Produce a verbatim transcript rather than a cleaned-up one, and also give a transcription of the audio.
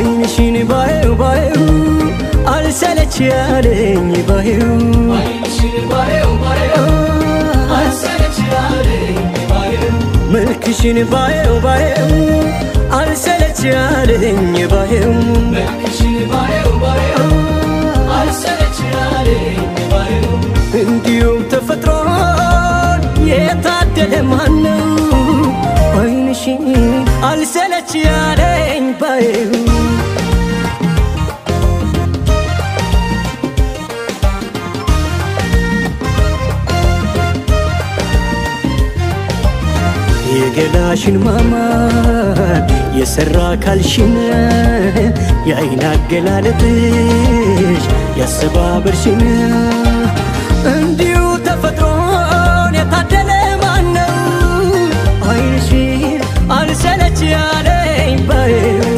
አይንሽን ባየው ባየው አልሰለች ያለኝ ባየው አይንሽን ባየው ባየው አልሰለች ያለኝ ባየው መልክሽን ባየው ባየው አልሰለች ያለኝ ባየው መልክሽን ባየው ባየው አልሰለች ያለኝ ባየው እንዲሁም ተፈጥሮን የታደለ ማነው አይንሽን አልሰለች ያለኝ ባየው የገላሽን ማማር የሰራ ካልሽን የአይን አገላለጥሽ ያሰባበርሽን እንዲሁ ተፈጥሮን የታደለ ማነው አይንሽን አልሰለች ያለኝ ባየው